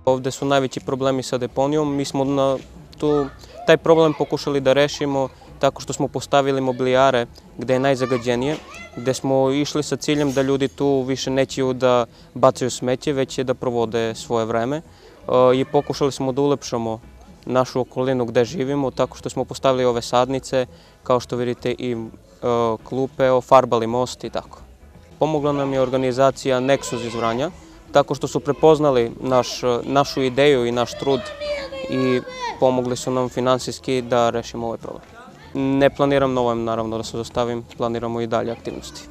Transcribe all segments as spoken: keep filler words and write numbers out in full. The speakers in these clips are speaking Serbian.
Ovde su najveći problemi sa deponijom. Mi smo na tu, taj problem pokušali da rešimo tako što smo postavili mobilijare gde je najzagađenije, gde smo išli sa ciljem da ljudi tu više neće da bacaju smeće, već će da provode svoje vreme. I pokušali smo da ulepšamo našu okolinu gde živimo, tako što smo postavili ove sadnice, kao što vidite i klupe, ofarbali most i tako. Pomogla nam je organizacija Nexus iz Vranja, tako što su prepoznali našu ideju i naš trud i pomogli su nam finansijski da rešimo ovaj problem. Ne planiram novo, naravno, da se zastavim, planiramo i dalje aktivnosti.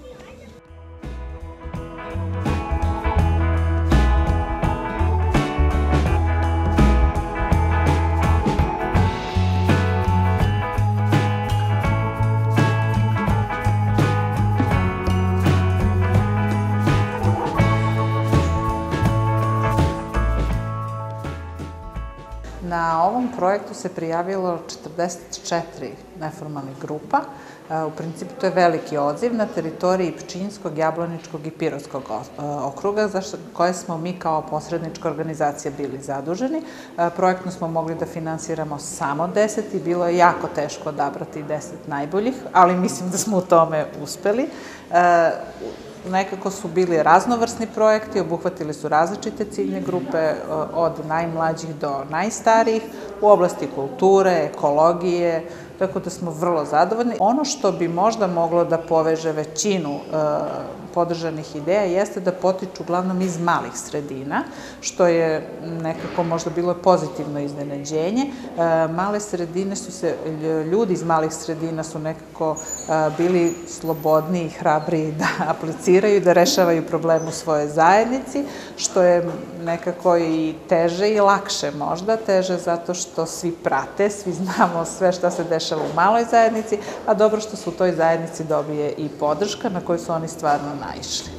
Na ovom projektu se prijavilo četrdeset četiri neformalnih grupa. U principu to je veliki odziv na teritoriji Pčinjskog, Jablaničkog i Pirotskog okruga, za koje smo mi kao posrednička organizacija bili zaduženi. Projektno smo mogli da finansiramo samo deset i bilo je jako teško odabrati deset najboljih, ali mislim da smo u tome uspeli. Nekako su bili raznovrsni projekti, obuhvatili su različite ciljne grupe od najmlađih do najstarijih u oblasti kulture, ekologije, tako da smo vrlo zadovoljni. Ono što bi možda moglo da poveže većinu podržanih ideja jeste da potiču uglavnom iz malih sredina, što je nekako možda bilo pozitivno iznenađenje. Male sredine su se, ljudi iz malih sredina su nekako bili slobodniji i hrabriji da apliciraju i da rešavaju problem u svojoj zajednici, što je nekako i teže i lakše možda. Teže zato što svi prate, svi znamo sve šta se dešava u maloj zajednici, a dobro što se u toj zajednici dobije i podrška na koju su oni stvarno naišli.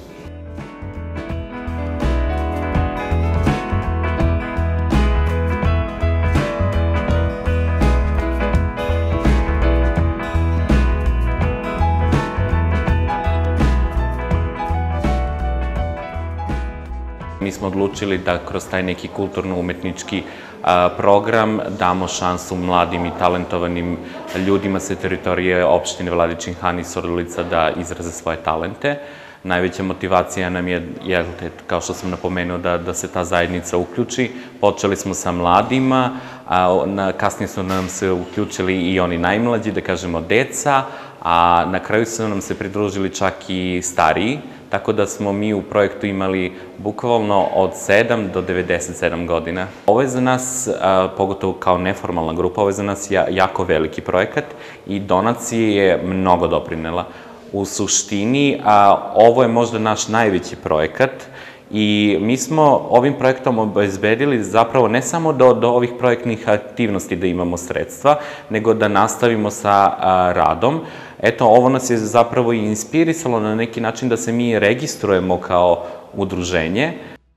Mi smo odlučili da kroz taj neki kulturno-umetnički program damo šansu mladim i talentovanim ljudima sa teritorije opštine Vladičin Han i Surdulica da izraze svoje talente. Najveća motivacija nam je, kao što sam napomenuo, da se ta zajednica uključi. Počeli smo sa mladima, kasnije su nam se uključili i oni najmlađi, da kažemo deca, a na kraju su nam se pridružili čak i stariji, tako da smo mi u projektu imali bukvalno od sedam do devedeset sedam godina. Ovo je za nas, pogotovo kao neformalna grupa, ovo je za nas jako veliki projekat i donacije je mnogo doprinela. U suštini, ovo je možda naš najveći projekat i mi smo ovim projektom obezbedili zapravo ne samo do ovih projektnih aktivnosti da imamo sredstva, nego da nastavimo sa radom. Eto, ovo nas je zapravo i inspirisalo na neki način da se mi registrujemo kao udruženje.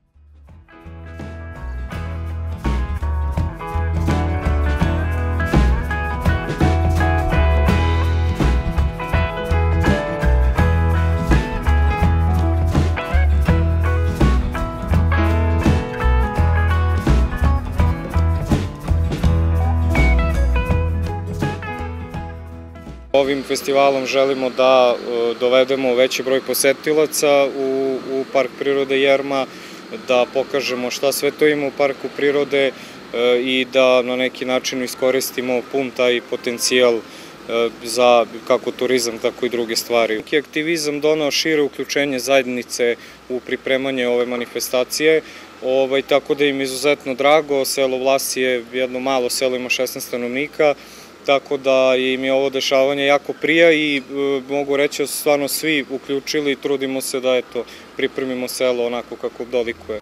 Ovim festivalom želimo da dovedemo veći broj posetilaca u Park prirode Jerma, da pokažemo šta sve to ima u Parku prirode i da na neki način iskoristimo pun taj potencijal za kako turizam, tako i druge stvari. Aktivizam donao šire uključenje zajednice u pripremanje ove manifestacije, tako da im je izuzetno drago. Selo Vlasi je jedno malo selo, ima šesnaest stanovnika, tako da im je ovo dešavanje jako prija i mogu reći da su stvarno svi uključili i trudimo se da pripremimo selo onako kako dolikuje.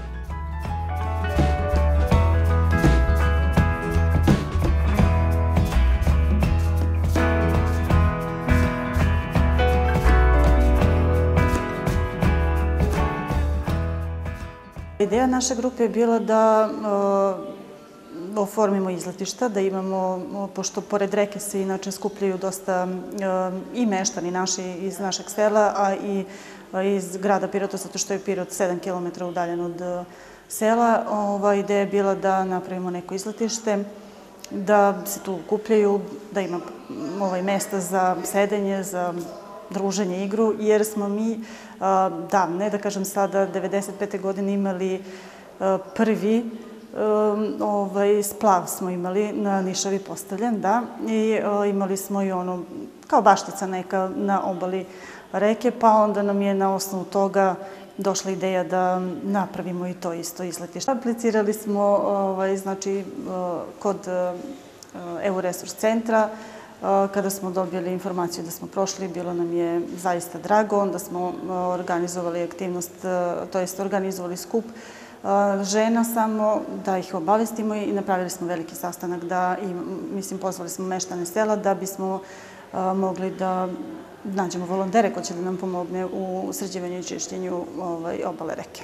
Ideja naše grupe je bila da oformimo izletišta, da imamo, pošto pored reke se inače skupljaju dosta i meštani naši iz našeg sela, a i iz grada Pirota, zato što je Pirot sedam kilometara udaljen od sela. Ova ideja je bila da napravimo neko izletište, da se tu okupljaju, da ima ovaj, mesta za sedenje, za druženje, igru, jer smo mi davne, da kažem sada, devedeset pete godine imali prvi ovaj, splav smo imali na Nišavi postavljen, da, i imali smo i ono, kao baštica neka na obali reke, pa onda nam je na osnovu toga došla ideja da napravimo i to isto izletište. Aplicirali smo, ovaj, znači, kod E U Resurs centra. Kada smo dobili informaciju da smo prošli, bilo nam je zaista drago. Onda smo organizovali aktivnost, to jest organizovali skup žena samo da ih obavestimo i napravili smo veliki sastanak da, i, mislim, pozvali smo meštane sela da bismo mogli da nađemo volontere koji će da nam pomogne u sređivanju i čišćenju ovaj, obale reke.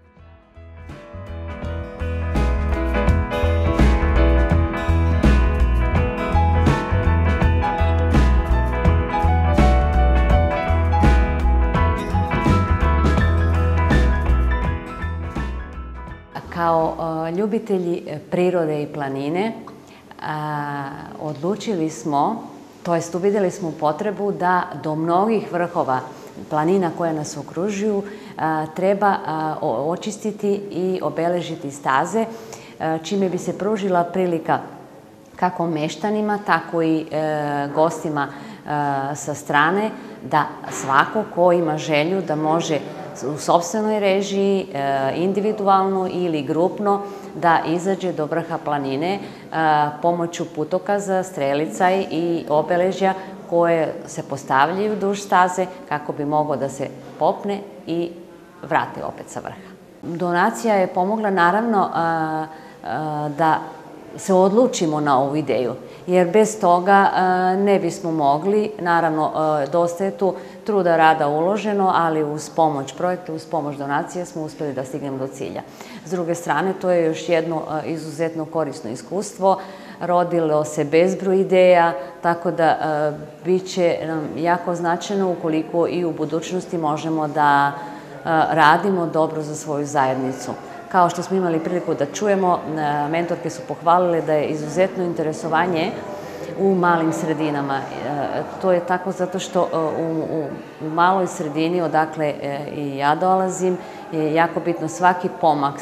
Kao ljubitelji prirode i planine odlučili smo, to jest uvidjeli smo potrebu da do mnogih vrhova planina koja nas okružuju treba očistiti i obeležiti staze, čime bi se pružila prilika kako meštanima, tako i gostima sa strane, da svako ko ima želju da može u sopstvenoj režiji, individualno ili grupno, da izađe do vrha planine pomoću putokaza, strelica i obeležja koje se postavljaju duž staze kako bi moglo da se popne i vrati opet sa vrha. Donacija je pomogla naravno da se odlučimo na ovu ideju, jer bez toga ne bismo mogli. Naravno, dosta je tu truda, rada uloženo, ali uz pomoć projekta, uz pomoć donacije smo uspeli da stignemo do cilja. S druge strane, to je još jedno izuzetno korisno iskustvo. Rodilo se bezbroj ideja, tako da bit će nam jako značajno ukoliko i u budućnosti možemo da radimo dobro za svoju zajednicu. Kao što smo imali priliku da čujemo, mentorke su pohvalile da je izuzetno interesovanje u malim sredinama. To je tako zato što u maloj sredini, odakle i ja dolazim, je jako bitno svaki pomak,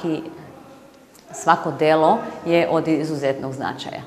svako delo je od izuzetnog značaja.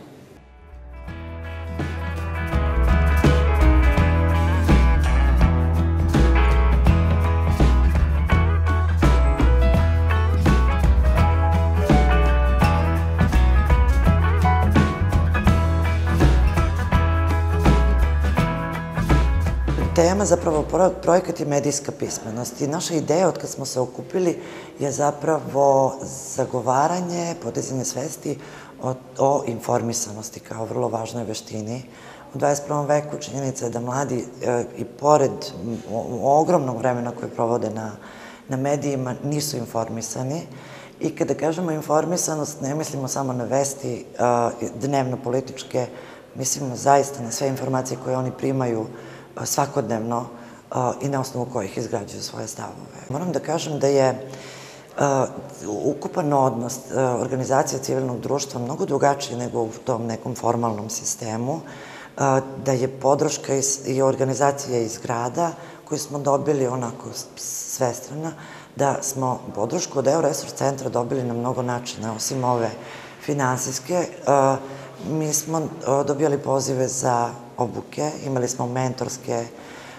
Tema, zapravo, projekat je medijska pismenost i naša ideja od kad smo se okupili je zapravo zagovaranje, podizanje svesti o informisanosti kao vrlo važnoj veštini. U dvadeset prvom veku činjenica je da mladi i pored ogromnog vremena koje provode na medijima nisu informisani i kada kažemo informisanost ne mislimo samo na vesti dnevno-političke, mislimo zaista na sve informacije koje oni primaju svakodnevno i na osnovu kojih izgrađuju svoje stavove. Moram da kažem da je ukupan odnos organizacija civilnog društva mnogo drugačiji nego u tom nekom formalnom sistemu, da je podrška i organizacija iz grada koju smo dobili onako svestrana, da smo podršku od E U Resurs centra dobili na mnogo načina, osim ove finansijske. Mi smo dobijali pozive za obuke, imali smo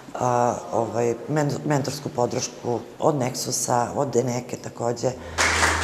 mentorsku podršku od Nexusa, od Deneke takođe.